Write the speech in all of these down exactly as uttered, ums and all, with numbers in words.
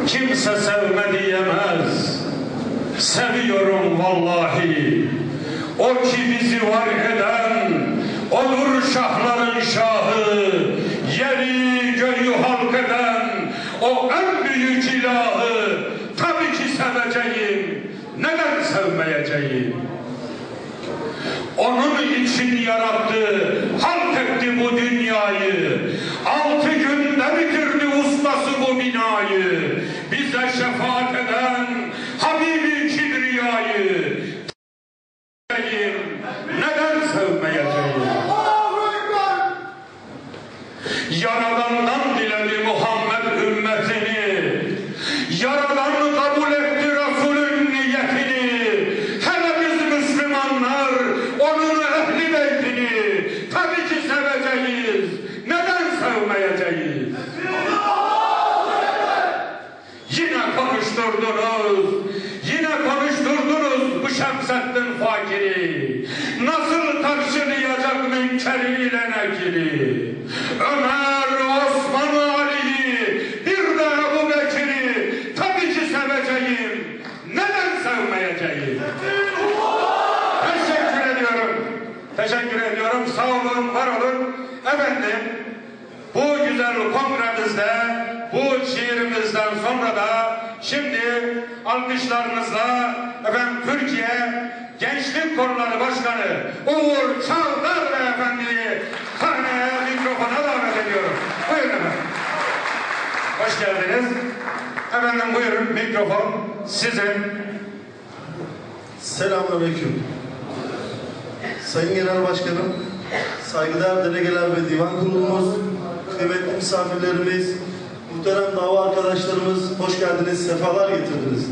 kimse sevme diyemez. Seviyorum vallahi. O ki bizi var eden, odur şahların şahı, yeri göğü halk eden, o en büyük ilahı. Tabii ki seveceğim, neden sevmeyeceğim? Onun için yarattı, halk etti bu dünyayı. Altı günde bitirdi ustası bu binayı. Bize şefaat eden Habibi Kibriyayı. Neden sevmeyeceğim? Yaradan'dan diledi Muhammed ümmetini. Yaradan kabul etti Resulün niyetini. Hele biz Müslümanlar onun ehli beytini tabii ki seveceğiz. Neden sevmeyeceğiz? Yine konuşturdunuz, yine konuşturdunuz bu Şemsettin fakiri. Nasıl karşılayacak münkeriyle nekiri? Ömer, Osman, Ali'yi, bir de Ebu Bekir'i tabii ki seveceğim. Neden sevmeyeceğim? Teşekkür ediyorum. Teşekkür ediyorum. Sağ olun, var olun. Efendim, bu güzel kongremizde, bu şiirimizden sonra da şimdi alkışlarınızla efendim Türkiye Gençlik Kolları Başkanı Uğur Çağlar Beyefendi'yi sahneye, mikrofona davet ediyorum. Buyurun efendim. Hoş geldiniz. Efendim buyurun, mikrofon sizin. Selamünaleyküm. Sayın Genel Başkanım, saygıdeğer delegeler ve divan kurulumuz, kıymetli misafirlerimiz, muhterem dava arkadaşlarımız, hoş geldiniz, sefalar getirdiniz.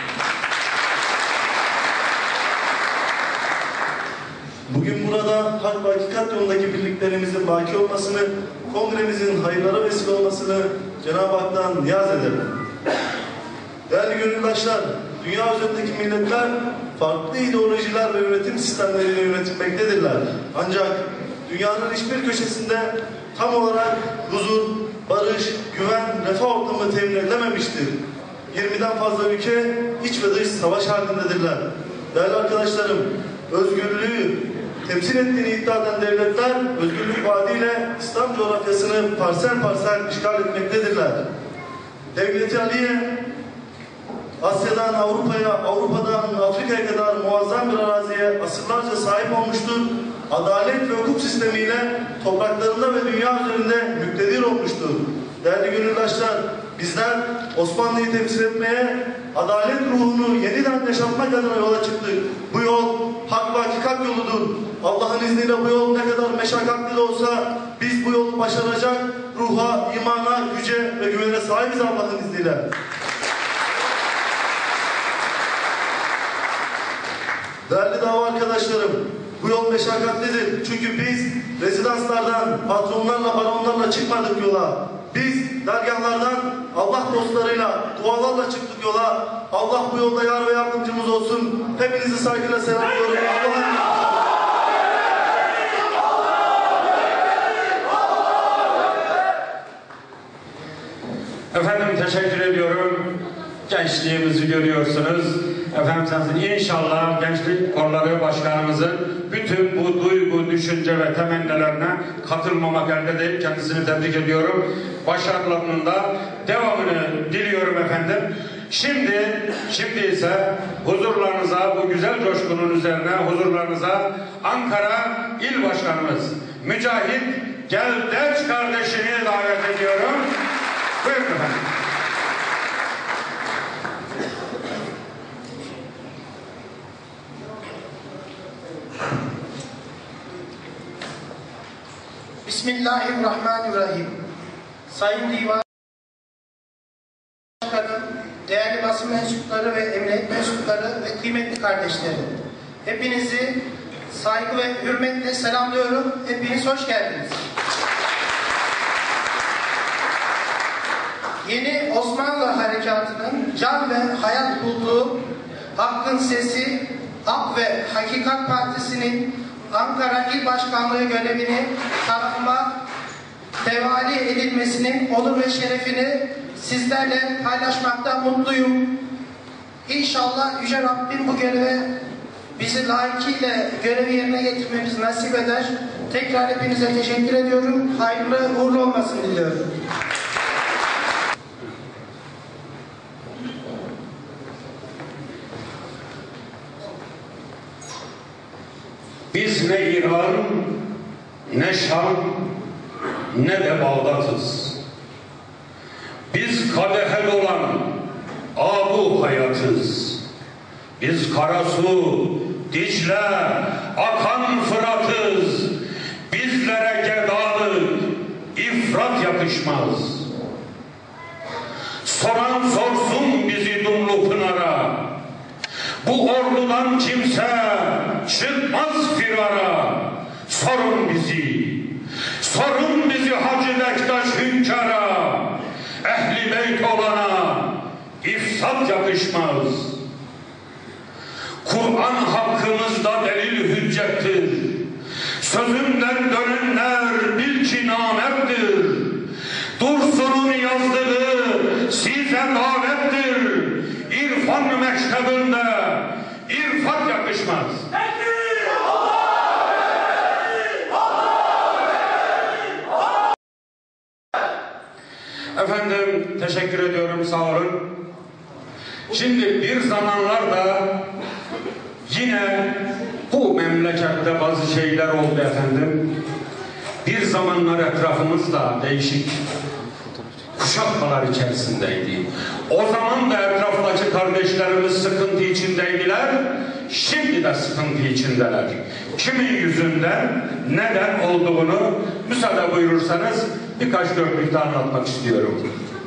Bugün burada hak ve hakikat yolundaki birliklerimizin baki olmasını, kongremizin hayırlara vesile olmasını Cenab-ı Hak'tan niyaz ederim. Değerli gönüldaşlar, dünya üzerindeki milletler farklı ideolojiler ve yönetim sistemleriyle yönetilmektedirler. Ancak dünyanın hiçbir köşesinde tam olarak huzur, barış, güven, refah ortamı temin edilememiştir. yirmiden fazla ülke iç ve dış savaş halindedirler. Değerli arkadaşlarım, özgürlüğü temsil ettiğini iddia eden devletler özgürlük vaadiyle İslam coğrafyasını parsel parsel işgal etmektedirler. Devleti Aliye Asya'dan Avrupa'ya, Avrupa'dan Afrika'ya kadar muazzam bir araziye asırlarca sahip olmuştur. Adalet ve hukuk sistemiyle topraklarında ve dünya üzerinde müktedir olmuştur. Değerli gönüldaşlar, bizler Osmanlı'yı temsil etmeye, adalet ruhunu yeniden yaşatmak adına yola çıktık. Bu yol hak ve hakikat yoludur. Allah'ın izniyle bu yol ne kadar meşakkatli de olsa biz bu yolu başaracak ruha, imana, güce ve güvene sahibiz Allah'ın izniyle. Değerli dava arkadaşlarım, bu yol meşakkatlidir. Çünkü biz rezidanslardan, patronlarla, baronlarla çıkmadık yola. Biz dergahlardan Allah dostlarıyla, dualarla çıktık yola. Allah bu yolda yar ve yardımcımız olsun. Hepinizi saygıyla selamlıyorum. Allah'a Efendim teşekkür ediyorum. Gençliğimizi görüyorsunuz. Efendim inşallah Gençlik Kolları Başkanımızın bütün bu duygu, düşünce ve temennilerine katılmamak elde değil. Kendisini tebrik ediyorum. Başarılarının da devamını diliyorum efendim. Şimdi, şimdi ise huzurlarınıza, bu güzel coşkunun üzerine huzurlarınıza Ankara İl Başkanımız Mücahit Geldeç kardeşini davet ediyorum. Buyurun efendim. Bismillahirrahmanirrahim. Sayın Divan Başkanım, değerli basın mensupları ve emniyet mensupları ve kıymetli kardeşlerim. Hepinizi saygı ve hürmetle selamlıyorum. Hepiniz hoş geldiniz. Yeni Osmanlı Harekatı'nın can ve hayat bulduğu Hakkın Sesi, Hak ve Hakikat Partisi'nin Ankara İl Başkanlığı görevini tanıma tevali edilmesinin onur ve şerefini sizlerle paylaşmaktan mutluyum. İnşallah Yüce Rabbim bu göreve bizi layıkıyla görevi yerine getirmemizi nasip eder. Tekrar hepinize teşekkür ediyorum. Hayırlı uğurlu olmasını diliyorum. Biz ne İran, ne Şam, ne de Bağdat'ız. Biz kadehe dolan abu hayatız. Biz Karasu, Dicle, akan Fırat'ız. Bizlere gedalık, ifrat yakışmaz. Soran sorsun bizi Dumlu Pınar'a. Bu ordudan kimse çıkmaz firara. Sorun bizi, sorun bizi Hacı Bektaş Hünkâr'a. Ehli beyt olana ifsat yakışmaz. Kur'an hakkımızda delil hüccettir. Sözünden dönenler bil ki namerttir. Dursun'un yazdığı size davettir. İrfan mektebinde irfat yakışmaz. Efendim teşekkür ediyorum, sağ olun. Şimdi bir zamanlar da yine bu memlekette bazı şeyler oldu efendim. Bir zamanlar etrafımızda değişik kuşatmalar içerisindeydi. O zaman da etraftaki kardeşlerimiz sıkıntı içindeydiler. Şimdi de sıkıntı içindeler. Kimin yüzünden, neden olduğunu müsaade buyurursanız birkaç dörtlükte anlatmak istiyorum.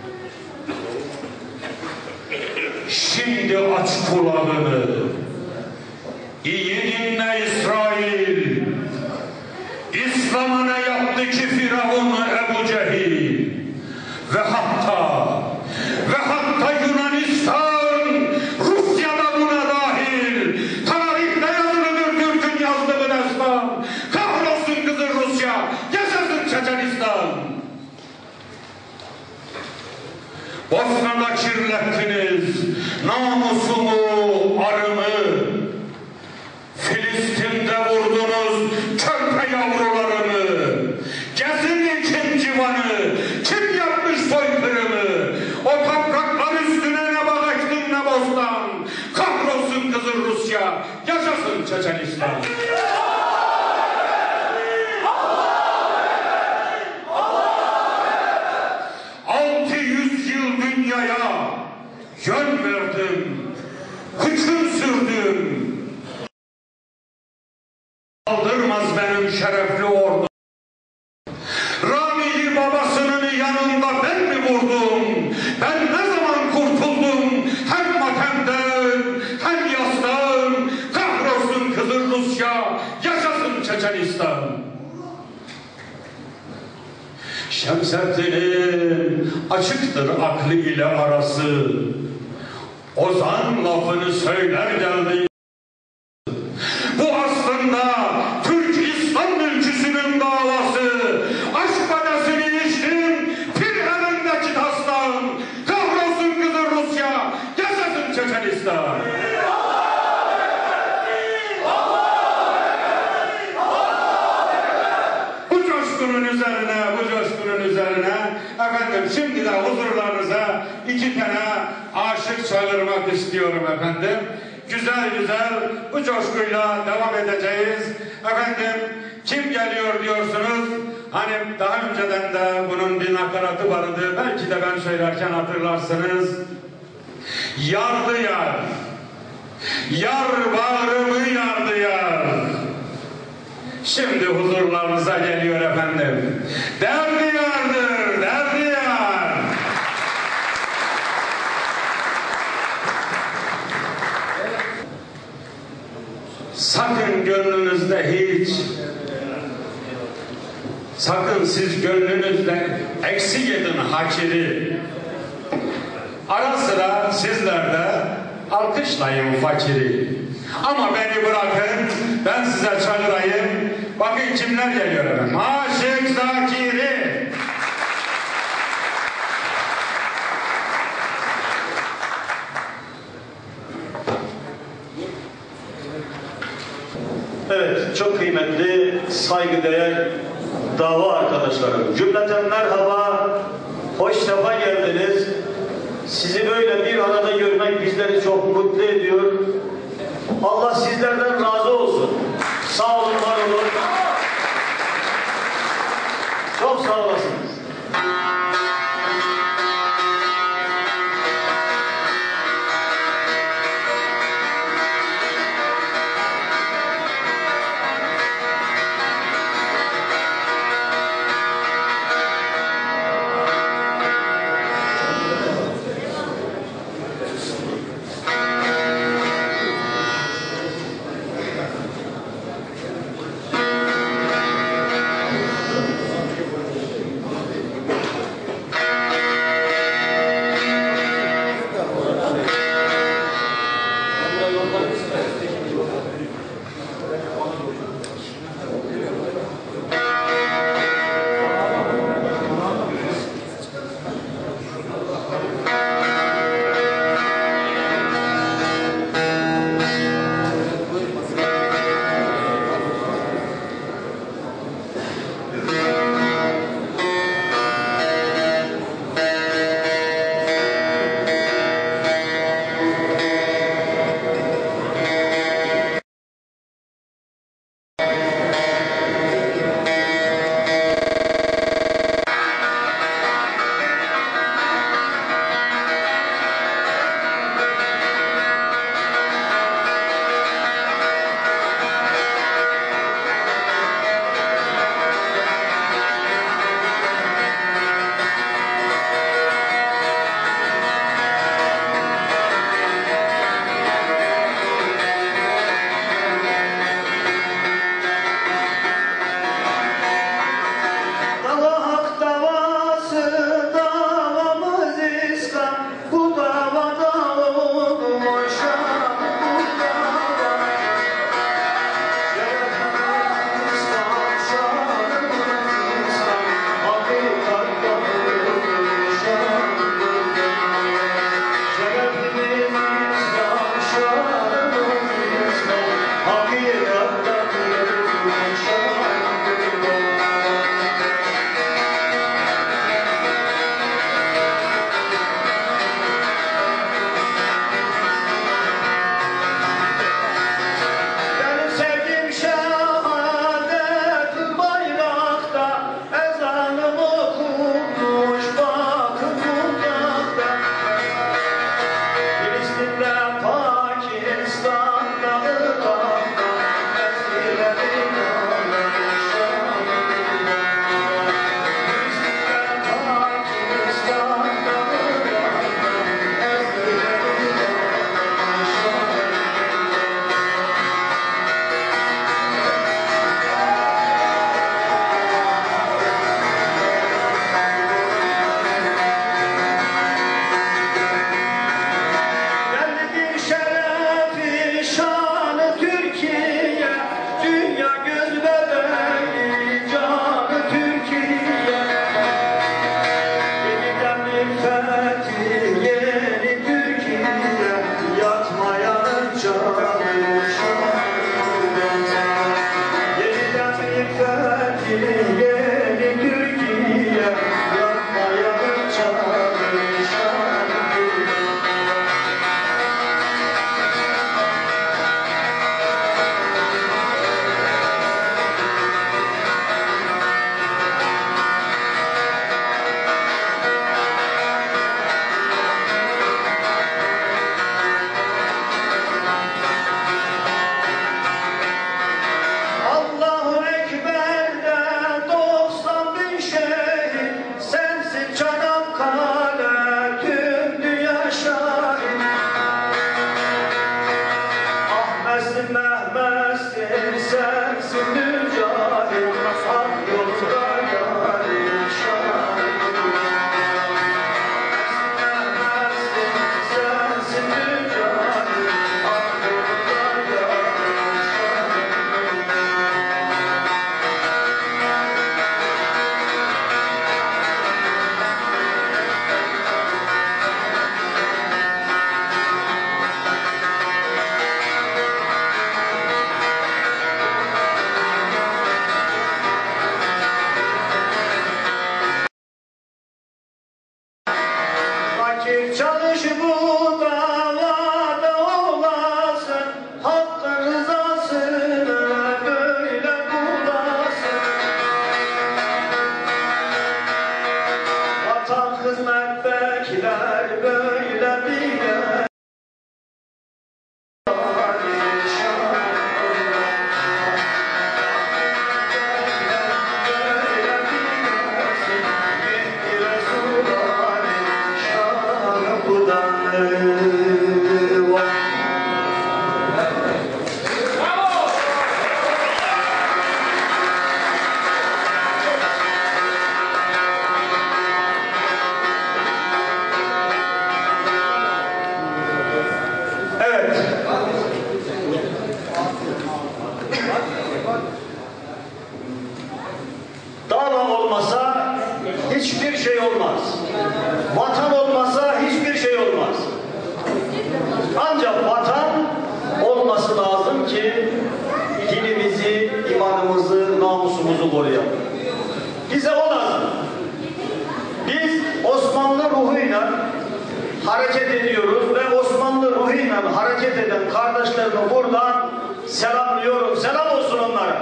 Şimdi aç kulağını, iyi dinle İsrail. İslam'a ne yaptı ki Firavun Ebu Cehil? Ve hatta, ve hatta Yunanistan, Rusya da buna dahil. Tarihte yazılıdır Türk'ün yazdığı destan. Kahrolsun kızı Rusya, yaşasın Çeçenistan. Bosna'da kirlettiniz namusumu, arımı. Filistin'de vurdunuz körpe yavrularımı. Gezin kim civanı, kim yapmış soykırımı? O topraklar üstüne ne bağıştın ne bostan. Kahrolsun kızı Rusya, yaşasın Çeçenistan. Altı yüz yıl dünyaya yön verdim, hüküm sürdüm. Kaldırmaz benim şerefli ordu. Rami'yi babasının yanında ben mi vurdum? Ben ne zaman kurtuldum? Hem matemden hem yastan. Kahrolsun kızı Rusya, yaşasın Çeçenistan. Şemsettin'in açıktır aklı ile arası. Ozan lafını söyler geldi. Bu aslında Türk İslam ülküsünün davası. Aşk badesini içtim, pir elindeki taslan. Kahrolsun kızı Rusya, yaşasın Çeçenistan. Bu coşkunun üzerine, bu coşkunun üzerine efendim şimdi de huzurlarınıza iki tane aşık çağırmak istiyorum efendim. Güzel güzel bu coşkuyla devam edeceğiz. Efendim kim geliyor diyorsunuz? Hani daha önceden de bunun bir nakaratı vardı. Belki de ben söylerken hatırlarsınız. Yardı yar. Yar bağrımı yardı yar. Şimdi huzurlarınıza geliyor efendim. Derdi yardır, derdi yar. Sakın gönlünüzde hiç, sakın siz gönlünüzde eksik edin hakiri. Ara sıra sizler de alkışlayın fakiri. Ama beni bırakın, ben size çağırayım. Bakın kimler geliyor efendim. Aşık Zakiri. Evet, çok kıymetli, saygıdeğer dava arkadaşlarım. Cümleten merhaba, hoş sefa geldiniz. Sizi böyle bir arada görmek bizleri çok mutlu ediyor. Allah sizlerden razı olsun. Sağ olun, var olun. Çok sağ olasınız. Akif çalış bu davada olasın, hakkın rızasını böyle bulasın. Vatan hizmet bekler böyle bilir. Dava olmasa hiçbir şey olmaz. Vatan olmasa hiçbir şey olmaz. Ancak vatan olması lazım ki dinimizi, imanımızı, namusumuzu koruyalım. Bize o lazım. Biz Osmanlı ruhuyla hareket ediyoruz ve Osmanlı ruhuyla hareket eden kardeşlerimi buradan selamlıyorum. Selam olsun onlara.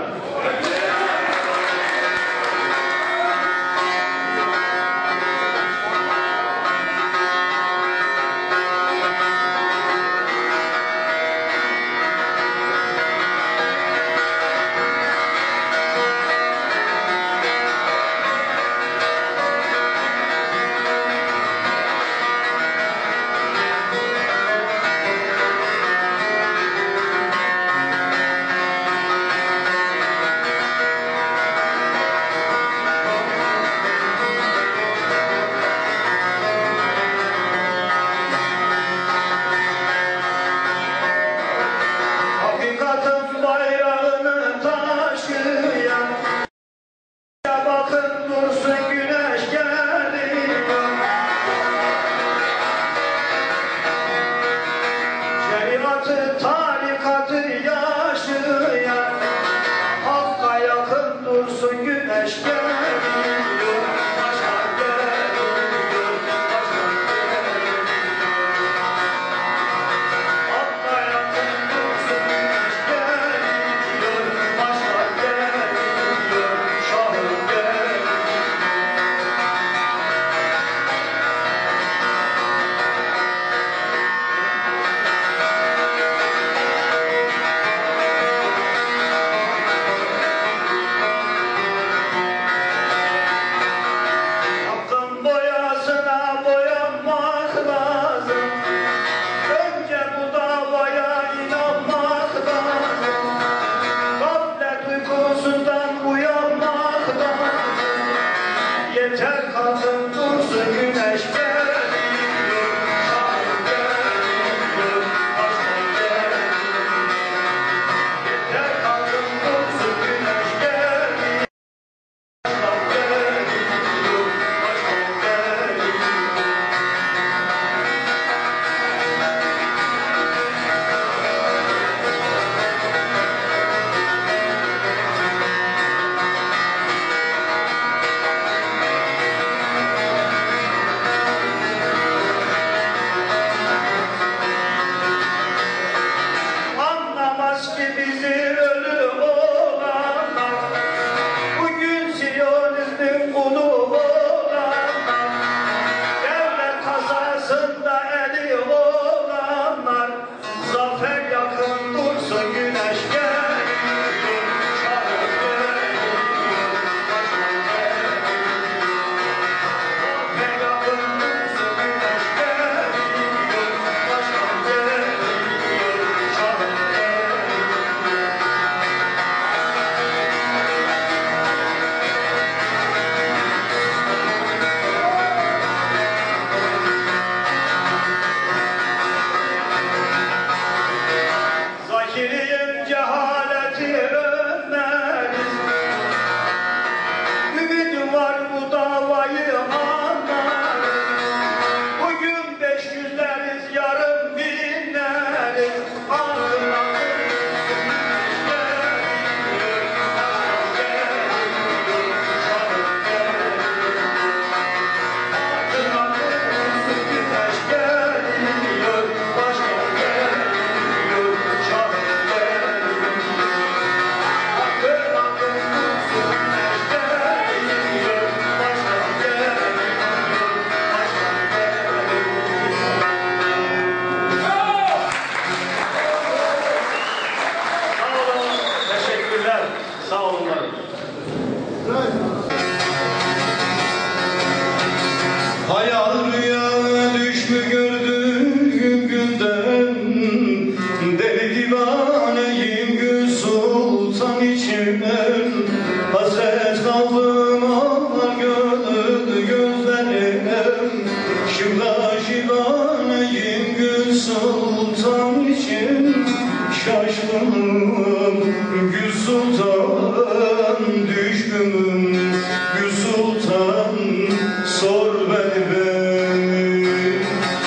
sultan için şaşkınım, Gül sultan düşkünüm, Gül sultan sor beni beni.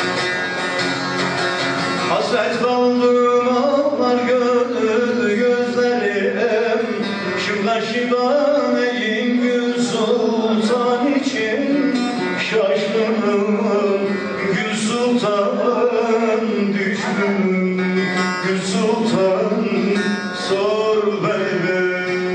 Hasret kaldım ağlar gönül gözlerim, şıkla şivaneyim Gül sultan için şaşkınım, Gül sultan düşkünüm, Gül sultan sor beni.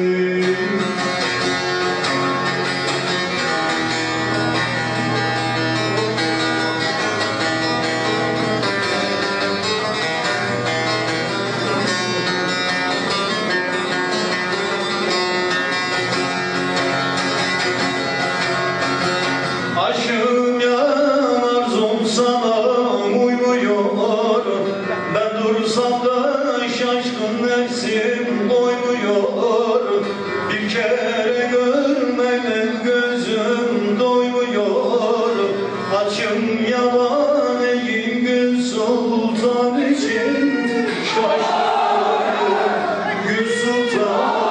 Aşkım yanar arzum sana uymuyor, ben dursam da şaşkın nefsim doymuyor, bir kere görmeden gözüm doymuyor, açım yavaneyim Gül sultan için şaşkın, Gül sultan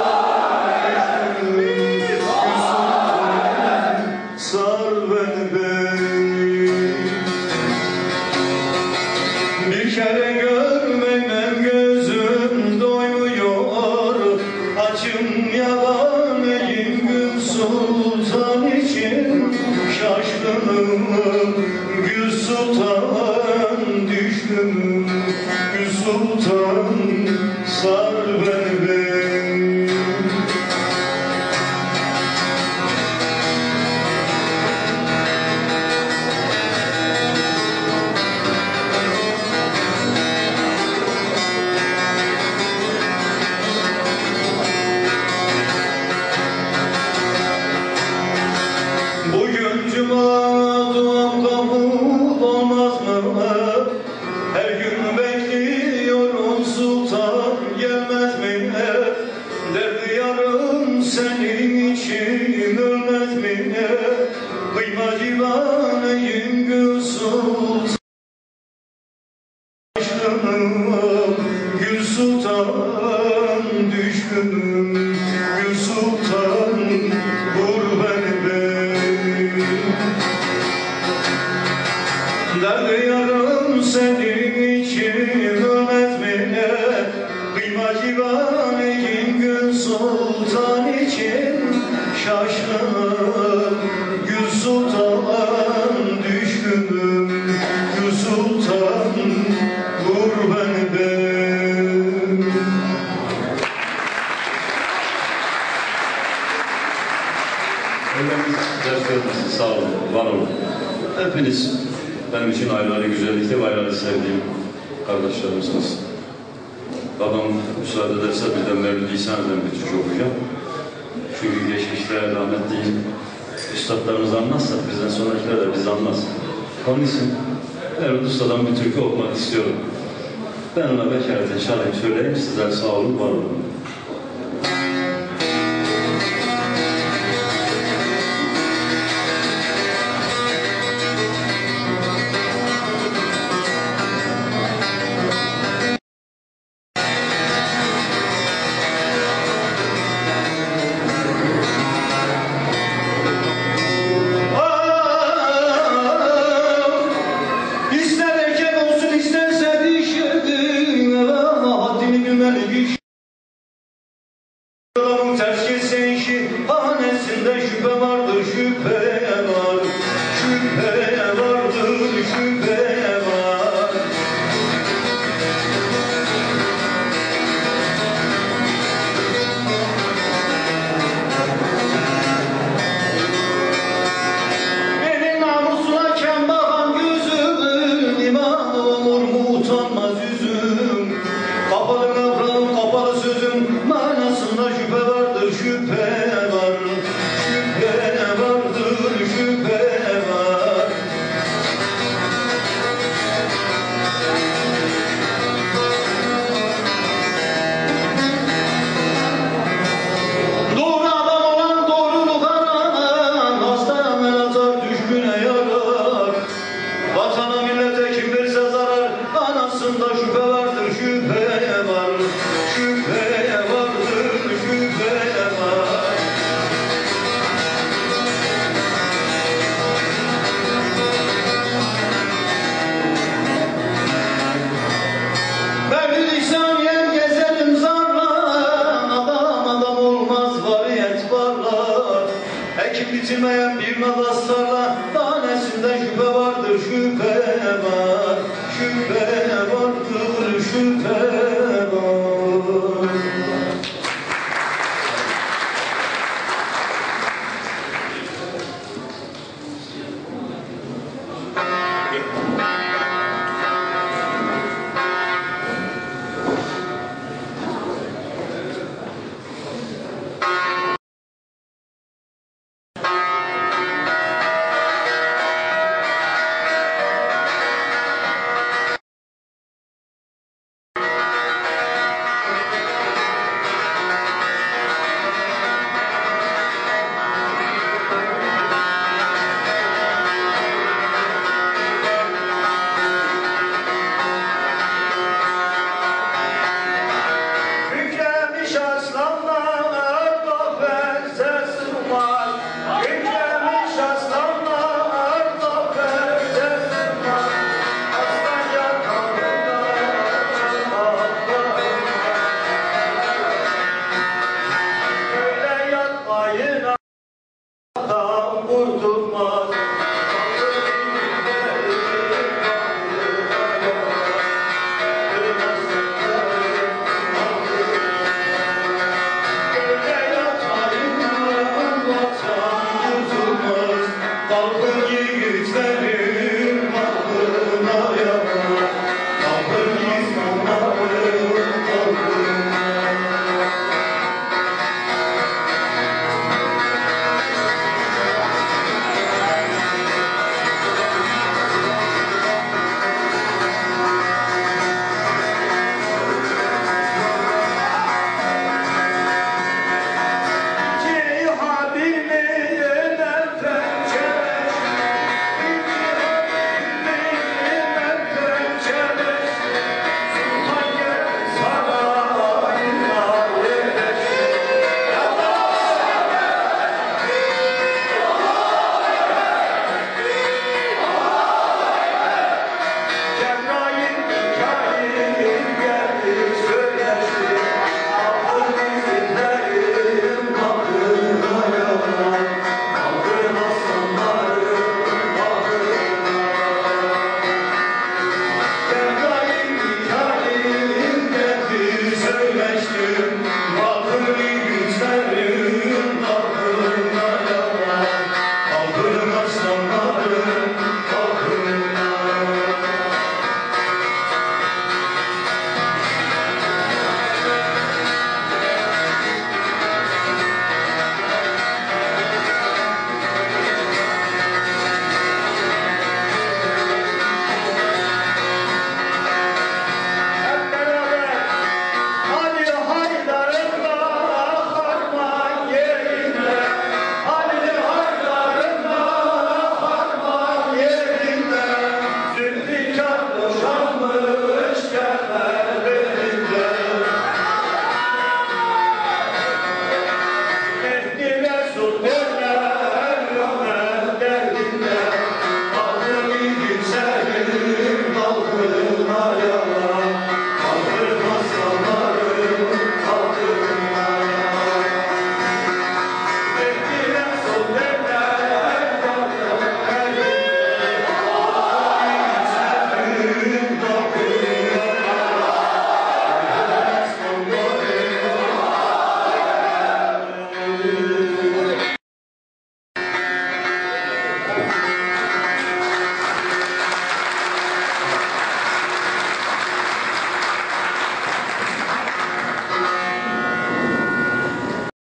sar beni beni. Bir kere görmeden gözüm doymuyor, açım yavaneyim Gül sultan için şaşkınım, Gül sultan düşkünüm, Gül sultan sar beni beni. Bugün cuma duam kabul olmaz mı? Her gün bekliyorum sultan gelmez mi? Derdi yarım senin için ölmez mi? Kıyma divaneyim Gül sultan şaşkınım, Gül sultan düşkünüm, Gül sultan vur beni beni. Derdi yarım senin için ölmez mi? Kıyma civaneyim Gül sultan için şaşkınım, Gül sultan düşkünüm, Gül sultan vur beni beni. Hepiniz ders vermişsiniz. Sağ olun, var olun. Hepiniz benim için ayrı ayrı güzellikte ve ayrı ayrı sevdiğim kardeşlerimsiniz. Babam müsaade ederse bir de Mevlid İsa'dan bir türkü okuyacağım. Çünkü geçmişte rahmetli üstadlarımız anmazsa bizden sonrakiler de biz anmaz. Onun için Mevlid Usta'dan bir türkü okumak istiyorum. Ben ona bekareten çalayım söyleyeyim. Sizler sağ olun, var olun.